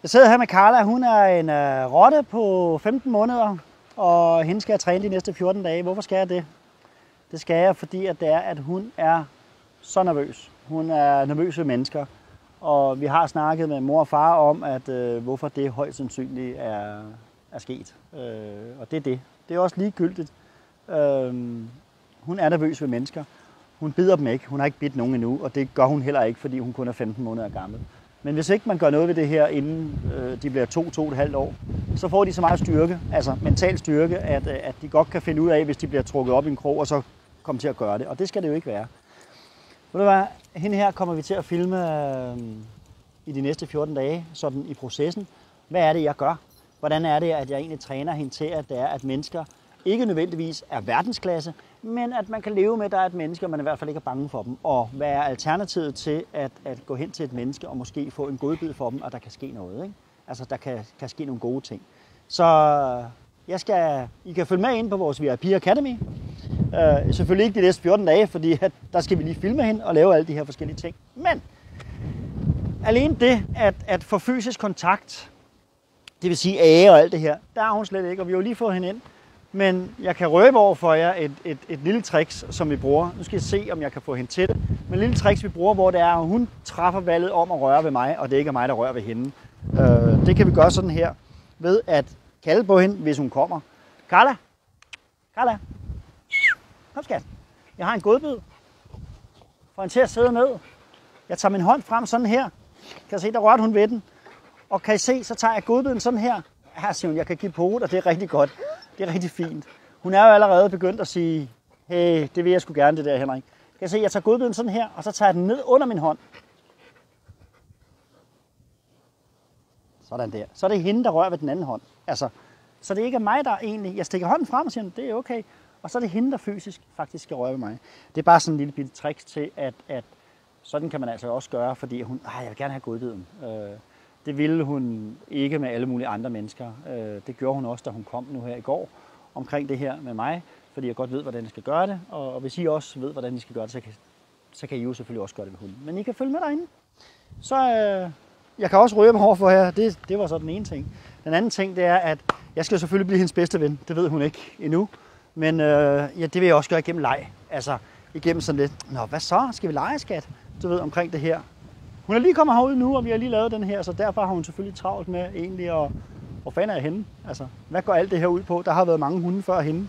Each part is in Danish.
Jeg sidder her med Carla. Hun er en rotte på 15 måneder, og hende skal jeg træne de næste 14 dage. Hvorfor skal jeg det? Det skal jeg, fordi at hun er så nervøs. Hun er nervøs ved mennesker, og vi har snakket med mor og far om, at hvorfor det højst sandsynligt er sket. Og det er det. Det er også ligegyldigt. Hun er nervøs ved mennesker. Hun bider dem ikke. Hun har ikke bidt nogen endnu, og det gør hun heller ikke, fordi hun kun er 15 måneder gammel. Men hvis ikke man gør noget ved det her, inden de bliver 2-2,5 år, så får de så meget styrke, altså mental styrke, at de godt kan finde ud af, hvis de bliver trukket op i en krog, og så komme til at gøre det. Og det skal det jo ikke være. Ved du hvad? Hende her kommer vi til at filme i de næste 14 dage, sådan i processen. Hvad er det, jeg gør? Hvordan er det, at jeg egentlig træner hende til, at det er, at mennesker ikke nødvendigvis er verdensklasse, men at man kan leve med, at der er et menneske, og man i hvert fald ikke er bange for dem. Og hvad er alternativet til at gå hen til et menneske og måske få en godbid for dem, og der kan ske noget, ikke? Altså, der kan ske nogle gode ting. Så I kan følge med ind på vores VIP Academy. Selvfølgelig ikke de næste 14 dage, fordi der skal vi lige filme hende og lave alle de her forskellige ting. Men alene det, at få fysisk kontakt, det vil sige ære og alt det her, der er hun slet ikke, og vi har jo lige fået hende ind. Men jeg kan røbe over for jer et lille tricks, som vi bruger. Nu skal jeg se, om jeg kan få hende til det. Men et lille tricks, vi bruger, hvor det er, at hun træffer valget om at røre ved mig, og det ikke er mig, der rører ved hende. Det kan vi gøre sådan her, ved at kalde på hende, hvis hun kommer. Carla? Carla? Kom skat. Jeg har en godbid. Få hende til at sidde ned. Jeg tager min hånd frem sådan her. Kan I se, der rørte hun ved den. Og kan I se, så tager jeg godbiden sådan her. Her siger hun, jeg kan give på hovedet, og det er rigtig godt. Det er rigtig fint. Hun er jo allerede begyndt at sige, hey, det vil jeg sgu gerne, det der, Henrik. Kan I se, jeg tager godbiden sådan her, og så tager jeg den ned under min hånd. Sådan der. Så er det hende, der rører ved den anden hånd. Altså, så det ikke er mig, der egentlig... Jeg stikker hånden frem og siger, det er okay. Og så er det hende, der faktisk skal røre ved mig. Det er bare sådan en lille bitte trick til, at sådan kan man altså også gøre, fordi hun, jeg vil gerne have godbiden. Det ville hun ikke med alle mulige andre mennesker. Det gjorde hun også, da hun kom nu her i går omkring det her med mig, fordi jeg godt ved, hvordan jeg skal gøre det. Og hvis I også ved, hvordan I skal gøre det, så kan I jo selvfølgelig også gøre det med hunden. Men I kan følge med derinde. Så jeg kan også røbe over for jer. Det var så den ene ting. Den anden ting, det er, at jeg skal selvfølgelig blive hendes bedste ven. Det ved hun ikke endnu. Men det vil jeg også gøre igennem leg. Altså igennem sådan lidt, nå hvad så? Skal vi lege, skat? Du ved, omkring det her. Hun er lige kommet herud nu, og vi har lige lavet den her, så derfor har hun selvfølgelig travlt med egentlig at... Hvor fanden er hende? Altså, hvad går alt det her ud på? Der har været mange hunde før hende.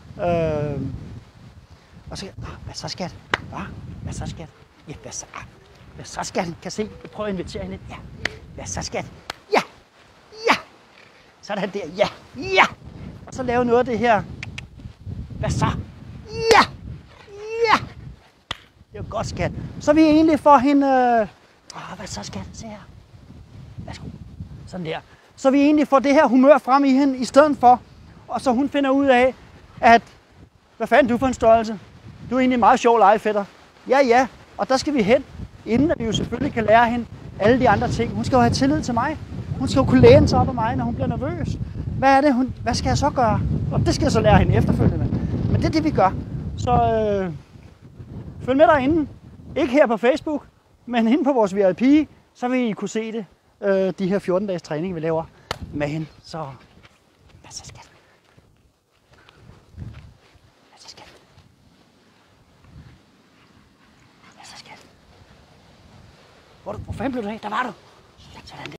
Og så... Hvad så, skat? Hvad så, skat? Ja, hvad så? Hvad så, skat? Kan se? Jeg prøver at invitere hende lidt. Ja. Hvad så, skat? Ja! Ja! Sådan der. Ja! Ja! Og så lave noget af det her. Hvad så? Ja! Ja! Det er jo godt, skat. Så vi egentlig får hende... hvad så, skat? Se her. Værsgo. Sådan der. Så vi egentlig får det her humør frem i hende i stedet for. Og så hun finder ud af, at... Hvad fanden du for en størrelse? Du er egentlig en meget sjov legefætter. Ja. Og der skal vi hen, inden at vi jo selvfølgelig kan lære hende alle de andre ting. Hun skal jo have tillid til mig. Hun skal jo kunne læne sig op af mig, når hun bliver nervøs. Hvad skal jeg så gøre? Og det skal jeg så lære hende efterfølgende. Men det er det, vi gør. Så følg med derinde. Ikke her på Facebook, men inde på vores VIP, så vil I kunne se det. De her 14 dages træning, vi laver med hende. Så hvad så, skat? Hvad så, skat? Hvad så, skat? Hvor fanden blev du af? Der var du. Sådan der.